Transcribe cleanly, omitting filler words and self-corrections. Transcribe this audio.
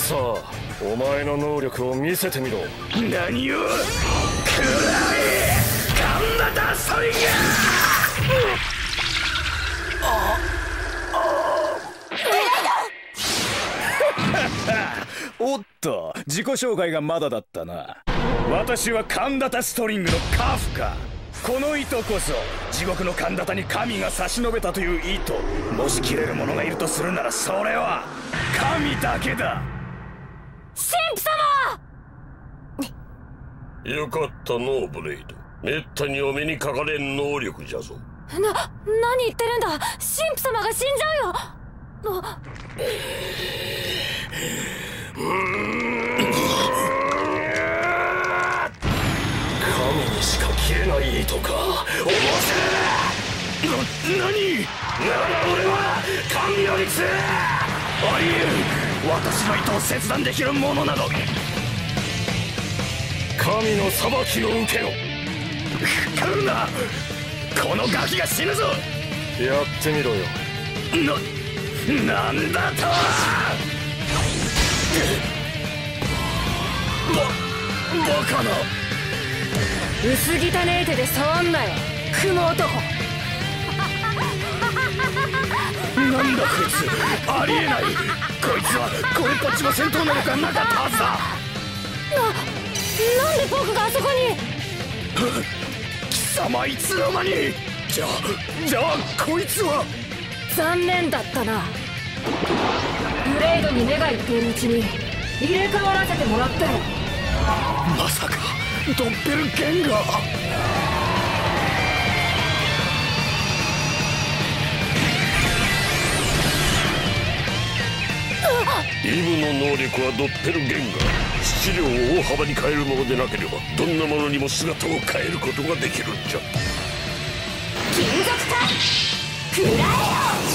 さあ、お前の能力を見せてみろ。 何を。くらえガンバタストリンガーおっと、自己紹介がまだだったな。私は神田田ストリングのカフカ。この糸こそ地獄の神田田に神が差し伸べたという糸。もし切れる者がいるとするならそれは神だけだ。 神父様。よかったのブレイド。めったにお目にかかれん能力じゃぞ。 何言ってるんだ。神父様が死んじゃうよ。 神にしか切れない糸か。面白い。何なら俺は神より強い。 ありえん。私の糸を切断できるものなど。 神の裁きを受けろ。 来るな。このガキが死ぬぞ。 やってみろよ。 なんだと。バカな。 薄汚ねえ手で触んなよ、雲男。 なんだこいつ。ありえない。こいつはこれっぽっちの戦闘能力がなかったはずだ。 なんで僕があそこに。 貴様いつの間に。じゃあこいつは。 残念だったな。ブレードに目がいっているうちに入れ替わらせてもらったよ。 まさかドッペルゲンガー。 イブの能力はドッペルゲンガー。質量を大幅に変えるものでなければどんなものにも姿を変えることができるんじゃ。 金属か食らえよ。